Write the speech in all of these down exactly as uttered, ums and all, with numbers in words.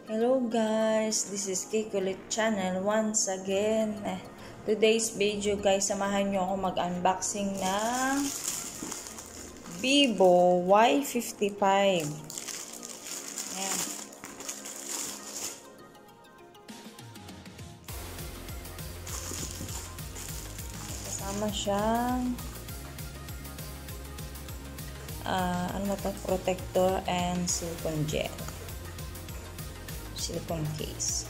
Hello guys, this is Kikulit Channel once again. Eh, today's video guys, samahan nyo ako mag-unboxing ng Vivo Y fifty-five. Ayan. Kasama siyang uh, ano ba ito? Protector and silicone gel. Silicone case.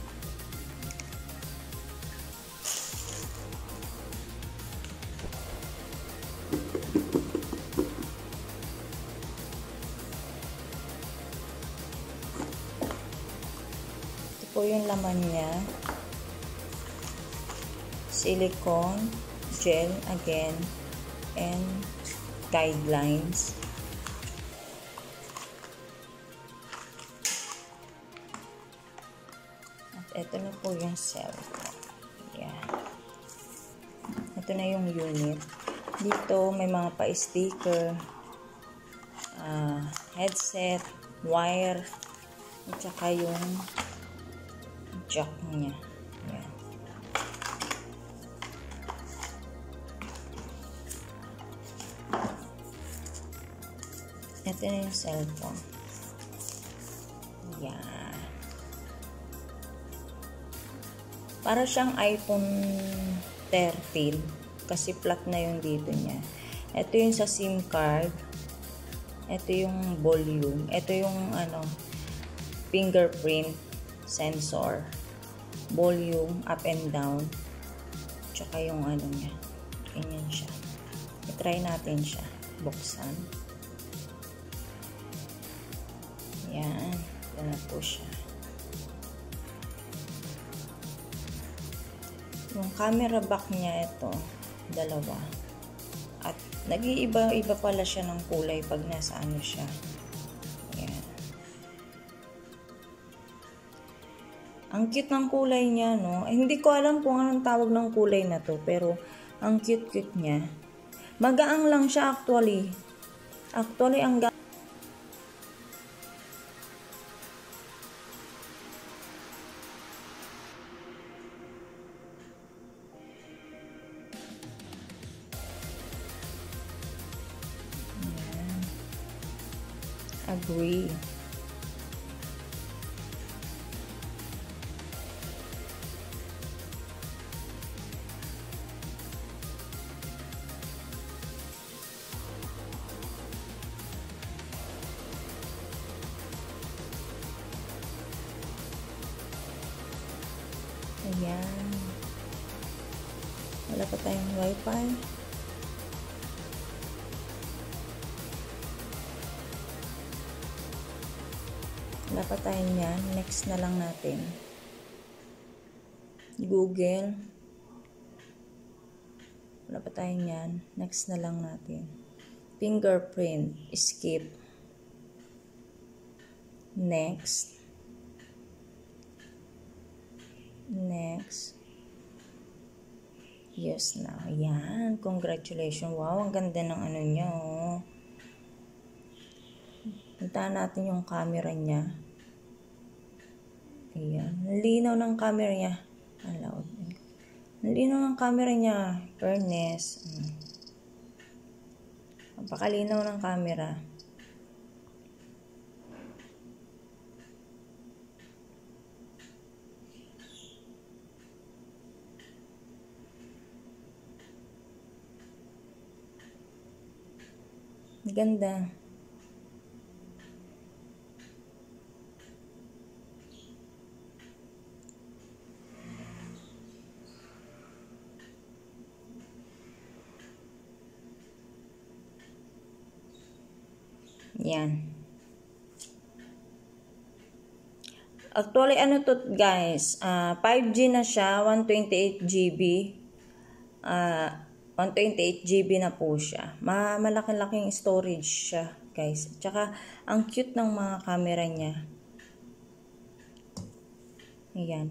Ito po yung laman niya. Silicone gel again and guidelines. Ito na po yung cellphone. Yan. Ito na yung unit. Dito may mga pa-sticker, uh, headset, wire, at saka yung jack niya. Yan. Ito na yung cellphone. Yan. Para siyang iPhone thirteen kasi flat na yung dito niya. Ito yung sa SIM card. Ito yung volume. Ito yung ano fingerprint sensor. Volume up and down. Tsaka yung ano niya. Ganyan siya. I-try natin siya. Buksan. Yan. Ito na po siya. Yung camera back niya ito, dalawa. At nag-iiba-iba pala siya ng kulay pag nasa ano siya. Ayan. Ang cute ng kulay niya, no? Eh, hindi ko alam kung anong tawag ng kulay na to, pero ang cute-cute niya. Magaang lang siya actually. Actually, ang agree. Ayan. Wala pa tayong wifi. Wala pa tayo niyan. Next na lang natin. Google. Wala pa tayo niyan. Next na lang natin. Fingerprint. Skip. Next. Next. Yes now. Yan. Congratulations. Wow, ang ganda ng ano niya, oh. Puntahan natin yung camera niya. Ayan. Linaw ng camera niya. Allowed. Linaw ng camera niya. Fairness. Hmm. Napakalinaw ng camera. Ganda. Yan. Actually, ano to guys, uh, five G na siya, one twenty-eight G B. Uh, one twenty-eight G B na po siya. Ma malaki-laking storage siya, guys. Tsaka, ang cute ng mga camera niya. Ayan.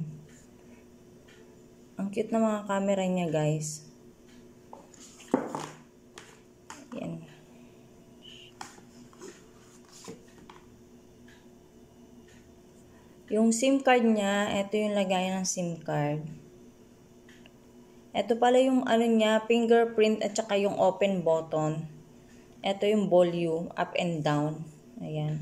Ang cute ng mga camera niya, guys. Ayan. Yung SIM card niya, ito yung lagayan ng SIM card. Ito pala yung ano niya, fingerprint at saka yung open button. Ito yung volume, up and down. Ayan.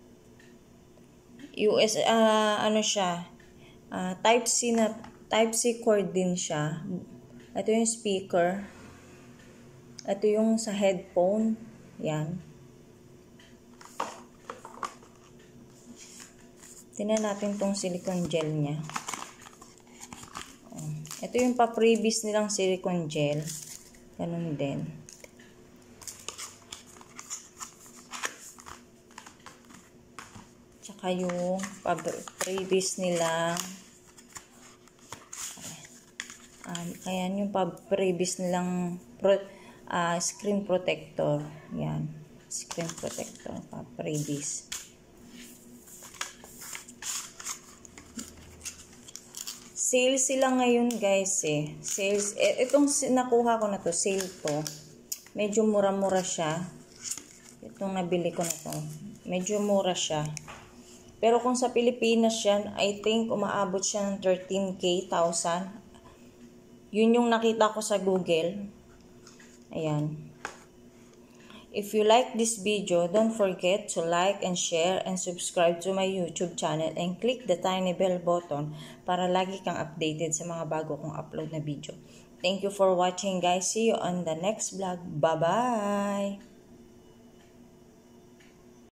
U S, uh, ano siya, uh, type C na, type C cord din siya. Ito yung speaker. Ito yung sa headphone. Yan. Tingnan natin tong silicone gel niya. Ito yung pa-previous nilang silicone gel. Ganun din. Tsaka yung pa-previous nilang um, ayan yung pa-previous nilang pro, uh, screen protector. Yan. Screen protector. Pa-previous. Sale sila ngayon guys eh. Sales. Eh, itong nakuha ko na to, sale to. Medyo mura-mura siya. Itong nabili ko na to. Medyo mura siya. Pero kung sa Pilipinas yan, I think umaabot siya ng thirteen K thousand. Yun yung nakita ko sa Google. Ayan. If you like this video, don't forget to like and share and subscribe to my YouTube channel and click the tiny bell button para lagi kang updated sa mga bago kong upload na video. Thank you for watching guys. See you on the next vlog. Bye-bye!